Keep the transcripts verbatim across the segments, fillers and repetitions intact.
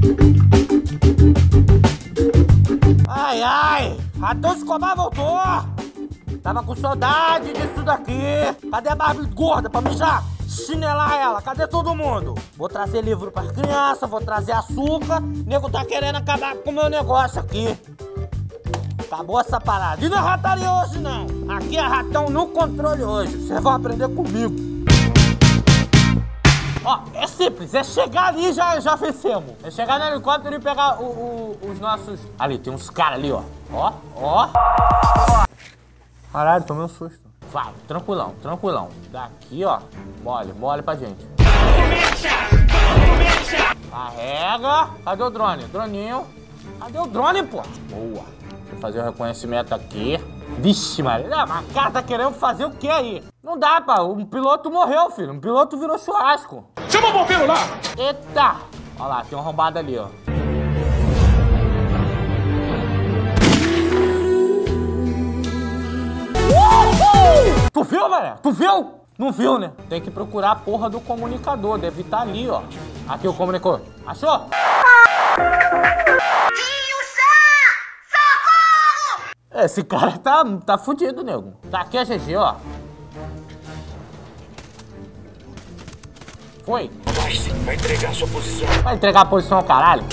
Ai, ai! Ratão Escobar voltou! Tava com saudade disso daqui! Cadê a Barbie gorda pra mijar? Chinelar ela, cadê todo mundo? Vou trazer livro pras crianças, vou trazer açúcar. O nego tá querendo acabar com o meu negócio aqui. Acabou essa parada. E não é rataria hoje, não. Aqui é ratão no controle hoje. Vocês vão aprender comigo. Ó, é simples. É chegar ali e já, já vencemos. É chegar no helicóptero e pegar o, o, os nossos... Ali, tem uns caras ali, ó. Ó, ó. Caralho, tomei um susto. Vai, tranquilão, tranquilão. Daqui, ó. Mole, mole pra gente. Carrega. Cadê o drone? Droninho. Cadê o drone, pô? Boa. Deixa eu fazer o reconhecimento aqui. Vixe, Maria. Mas o cara tá querendo fazer o que aí? Não dá, pá. Um piloto morreu, filho. Um piloto virou churrasco. Chama o bombeiro lá! Eita. Olha lá, tem uma arrombada ali, ó. Tu viu, mané? Tu viu? Não viu, né? Tem que procurar a porra do comunicador. Deve estar ali, ó. Aqui o comunicador. Achou? Esse cara tá, tá fudido, nego. Tá aqui a G G, ó. Foi. Vai sim, vai entregar a sua posição. Vai entregar a posição ao caralho.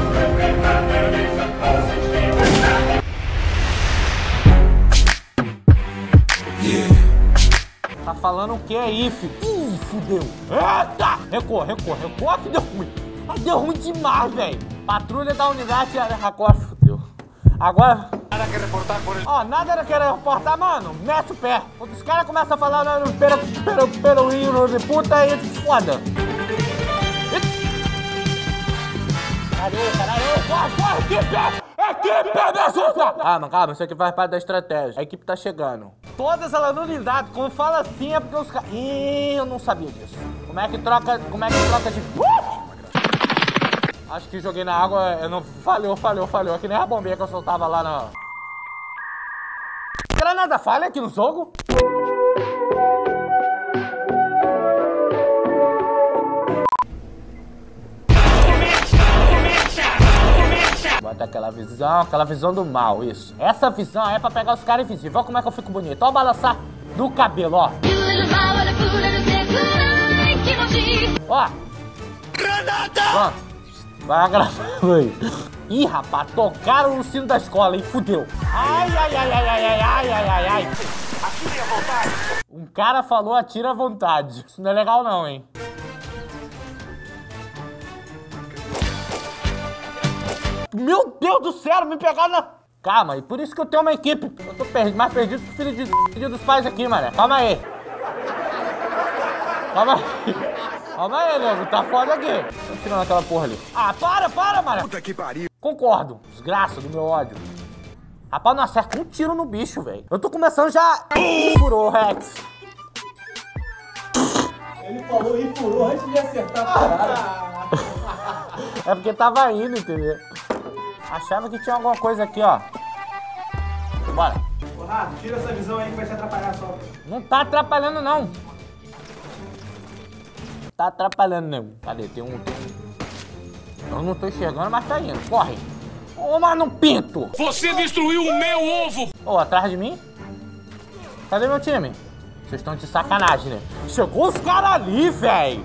Tá falando o que aí, filho? Ih, fudeu. Eita! Recuou, recuou, recuou que deu ruim. Mas deu ruim demais, velho. Patrulha da unidade, agora fudeu. Agora... Nada que reportar por ele. Ó, nada era querer reportar, mano. Mete o pé. Quando os caras começam a falar, não, pera, pera, pera, de puta, aí foda. Caralho, caralho, corre, corre, equipe! Equipe, me ajuda! Calma, calma, isso aqui faz parte da estratégia. A equipe tá chegando. Todas elas na unidade, quando fala assim é porque os caras... Ih, eu não sabia disso. Como é que troca, como é que troca de... Uh! Acho que joguei na água, eu não... Falhou, falhou, falhou. É que nem a bombinha que eu soltava lá na... Granada falha aqui no jogo? Bota aquela visão, aquela visão do mal, isso. Essa visão é pra pegar os caras invisíveis. Olha como é que eu fico bonito. Olha o balançar do cabelo, ó. Ó. Granada! Pronto. Vai gravando aí. Ih, rapaz, tocaram no sino da escola, hein? Fudeu. Ai, ai, ai, ai, ai, ai, ai, ai, ai, ai. Atire à vontade. Um cara falou atira à vontade. Isso não é legal não, hein? Meu Deus do céu, me pegaram na... Calma, e por isso que eu tenho uma equipe. Eu tô perdido, mais perdido que o filho de... filho dos pais aqui, mané. Calma aí. Calma aí. Calma aí, nego. Tá foda aqui. Tô tirando aquela porra ali. Ah, para, para, mané. Puta que pariu. Concordo. Desgraça do meu ódio. Rapaz, não acerta um tiro no bicho, velho. Eu tô começando já... Furou, Rex. Ele falou e furou antes de acertar a parada. É porque tava indo, entendeu? Achava que tinha alguma coisa aqui, ó. Bora. Ô, Rato, tira essa visão aí que vai te atrapalhar só. Não tá atrapalhando, não. Tá atrapalhando, nego. Cadê? Tem um, tem um... Eu não tô enxergando, mas tá indo. Corre. Ô, mano, pinto. Você destruiu o meu ovo. Ô, atrás de mim? Cadê meu time? Vocês estão de sacanagem, né? Chegou os caras ali, velho.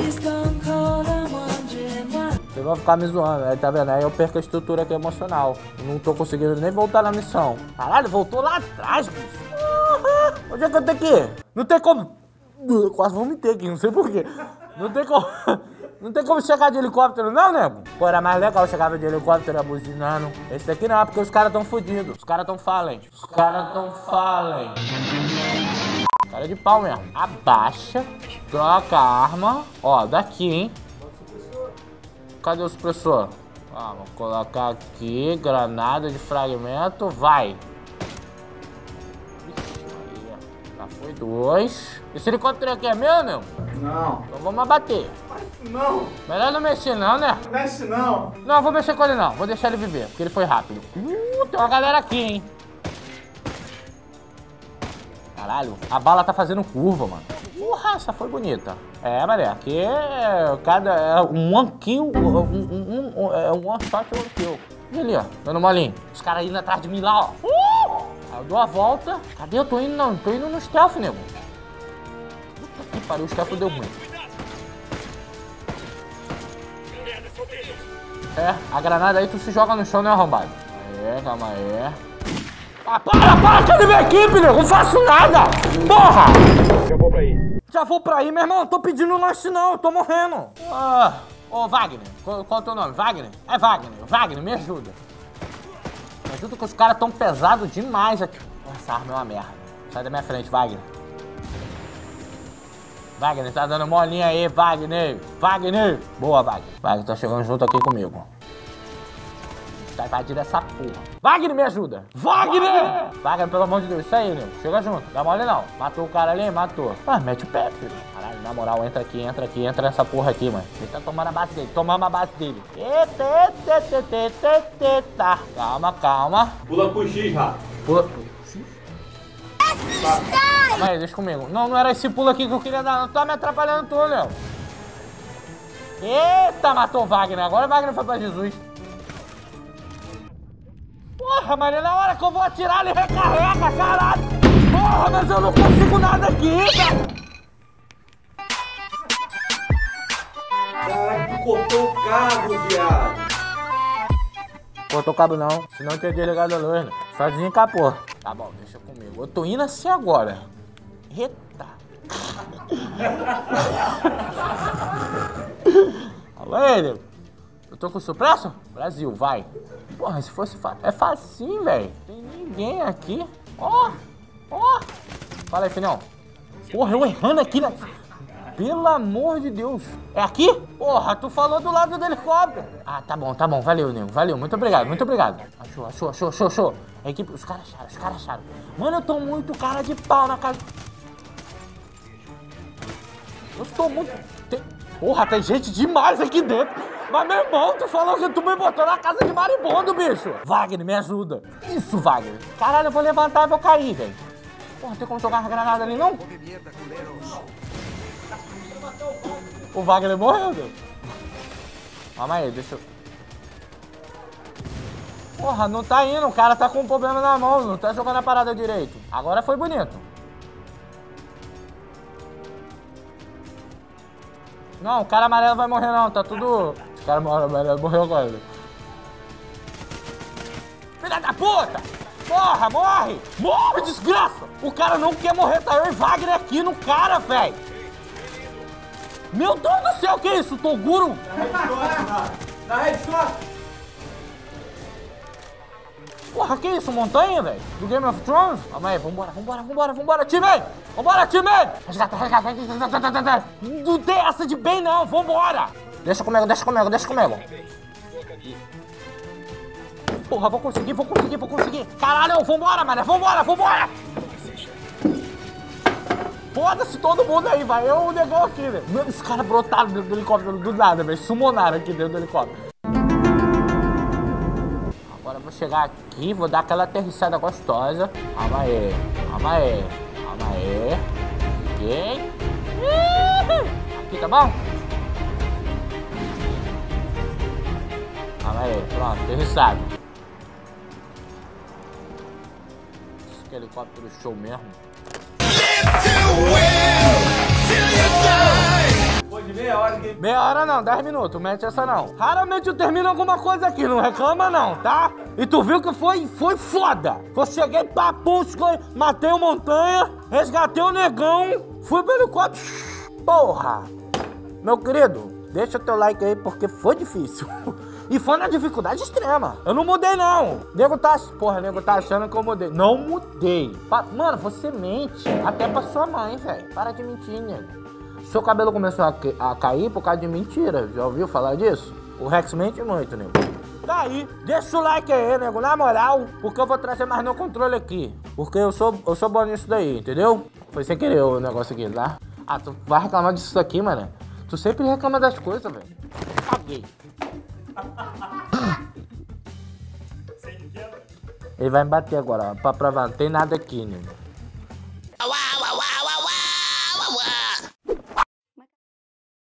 Vocês vão ficar me zoando, aí tá vendo? Aí eu perco a estrutura aqui emocional. Eu não tô conseguindo nem voltar na missão. Caralho, voltou lá atrás, bicho. Uhum. Onde é que eu tenho que ir? Não tem como... Eu quase vomitei aqui, não sei porquê. Não tem como... Não tem como chegar de helicóptero, não, nego? Pô, era mais legal, eu chegava de helicóptero abuzinando. Esse daqui não, porque os caras tão fodidos. Os caras tão falem. Os caras tão falem. Cara de pau mesmo. Abaixa, troca a arma. Ó, daqui, hein? Cadê o supressor? Ah, vou colocar aqui, granada de fragmento, vai. Já foi dois. Esse helicóptero aqui é meu, não? Não. Então vamos abater. Não. Melhor não mexer não, né? Não mexe não. Não, vou mexer com ele não. Vou deixar ele viver, porque ele foi rápido. Uh, tem uma galera aqui, hein? Caralho, a bala tá fazendo curva, mano. Porra! Ah, essa foi bonita. É, mané, aqui é cada... É um one kill, um, um, um, é um one shot, one kill. E ali, ó, dando molinho. Os caras indo atrás de mim lá, ó. Uh! Aí eu dou a volta. Cadê? Eu tô indo, não, tô indo no stealth, nego. Puta que pariu, o stealth deu ruim. É, a granada aí tu se joga no chão, né, arrombado? Aê, calma aí. Ah, para, para, cadê minha equipe, nego? Não faço nada! Porra! Já vou pra aí. Já vou pra aí, meu irmão. Não tô pedindo lanche, não. Eu tô morrendo. Ah, ô, Wagner. Qual, qual é o teu nome? Wagner? É Wagner. Wagner, me ajuda. Me ajuda que os caras tão pesados demais aqui. Essa arma é uma merda. Sai da minha frente, Wagner. Wagner, tá dando molinha aí, Wagner. Wagner. Boa, Wagner. Wagner, tá chegando junto aqui comigo. Tá invadindo essa porra. Wagner, me ajuda! Wagner! Wagner, pelo amor de Deus, isso aí, nego. Chega junto, dá mole não. Matou o cara ali, matou. Ah, mete o pé, filho. Caralho, na moral, entra aqui, entra aqui, entra nessa porra aqui, mano. Ele tá tomando a base dele, tomamos a base dele. Eita, eita, eita, eita, eita. Calma, calma. Pula pro X, Rafa. Pula. Calma aí, deixa comigo. Não, não era esse pulo aqui que eu queria dar, não. Tá me atrapalhando tudo, meu. Eita, matou o Wagner. Agora o Wagner foi pra Jesus. Porra, mas na hora que eu vou atirar, ele recarrega, caralho! Porra, mas eu não consigo nada aqui, velho! Caralho, tu cortou o cabo, viado. Cortou o cabo não, senão eu tinha desligado a luz, né? Sozinho capô. Tá bom, deixa comigo. Eu tô indo assim agora. Eita! Alô, ele? Eu tô com supresso? Brasil, vai. Porra, se fosse fácil. É facinho, velho. Tem ninguém aqui. Ó, ó. Fala aí, filhão. Porra, eu errando aqui, né? Pelo amor de Deus. É aqui? Porra, tu falou do lado do helicóptero. Ah, tá bom, tá bom. Valeu, nego. Valeu. Muito obrigado, muito obrigado. Achou, achou, achou, achou, achou. A equipe, os caras acharam, os caras acharam. Mano, eu tô muito cara de pau na casa. Eu tô muito... Tem... Porra, tem gente demais aqui dentro. Mas, meu irmão, tu falou que tu me botou na casa de maribondo, bicho. Wagner, me ajuda. Isso, Wagner. Caralho, eu vou levantar e vou cair, velho. Porra, tem como jogar uma granada ali, não? O Wagner morreu, velho. Calma aí, deixa eu... Porra, não tá indo. O cara tá com um problema na mão. Não tá jogando a parada direito. Agora foi bonito. Não, o cara amarelo vai morrer não, tá tudo... O cara amarelo morreu agora. Filha da puta! Porra, morre! Morre, desgraça! O cara não quer morrer, tá eu e Wagner aqui no cara, velho! Meu Deus do céu, que é isso, Toguro? Na headshot! Porra, que isso, montanha, velho? Do Game of Thrones? Calma aí, vambora, vambora, vambora, vambora, time! Vambora, time! Resgata, resgata, resgata, não tem essa de bem não, vambora! Deixa comigo, deixa comigo, deixa comigo. Porra, vou conseguir, vou conseguir, vou conseguir. Caralho, vambora, mané, vambora, vambora! Foda-se todo mundo aí, vai. Eu o negócio aqui, velho. Mano, os caras brotaram dentro do helicóptero do nada, velho. Sumonaram aqui dentro do helicóptero. Agora eu vou chegar aqui, vou dar aquela aterrissada gostosa. Calma aí, calma aí, calma aí. Ok. Aqui, tá bom? Calma aí, pronto, aterrissado. Esse helicóptero show mesmo. Pô, de meia hora que... Meia hora não, dez minutos, mete essa não. Raramente eu termino alguma coisa aqui, não reclama não, tá? E tu viu que foi, foi foda. Eu cheguei pra Pusca, matei o Montanha, resgatei o Negão, fui pro helicóptero. Porra! Meu querido, deixa teu like aí porque foi difícil. E foi na dificuldade extrema. Eu não mudei, não. Nego tá... Porra, nego tá achando que eu mudei. Não mudei. Pa... Mano, você mente. Até pra sua mãe, velho. Para de mentir, nego. Seu cabelo começou a, a cair por causa de mentira. Já ouviu falar disso? O Rex mente muito, nego. Daí, deixa o like aí, nego. Na moral, porque eu vou trazer mais no controle aqui. Porque eu sou, eu sou bom nisso daí, entendeu? Foi sem querer o negócio aqui, tá? Ah, tu vai reclamar disso aqui, mano? Tu sempre reclama das coisas, velho. Caguei. Ele vai me bater agora, ó, pra provar, não tem nada aqui, né?